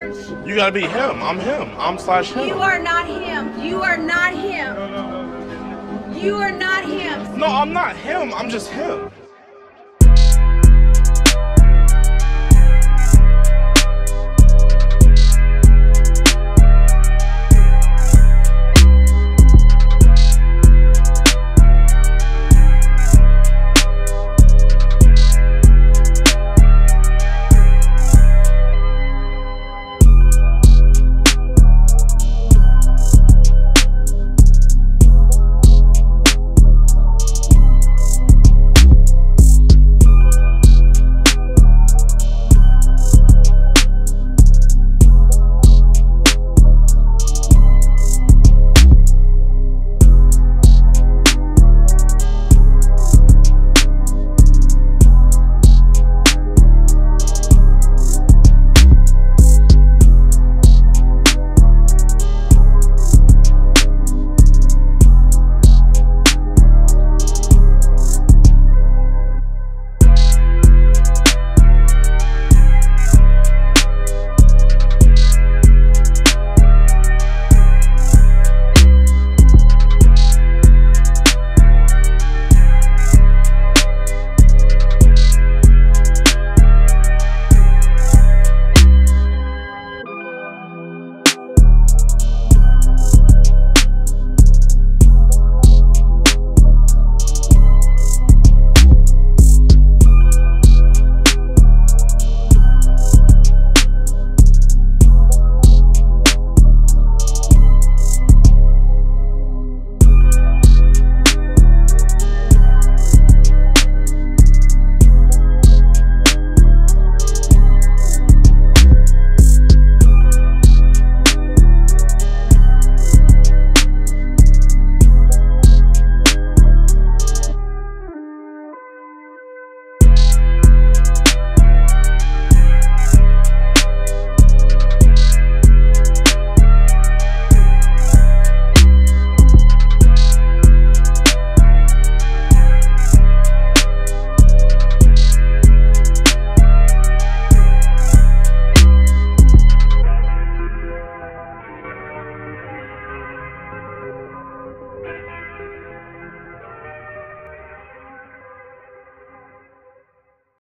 You gotta be him. I'm him. I'm slash him. You are not him. You are not him. You are not him. No, I'm not him. I'm just him.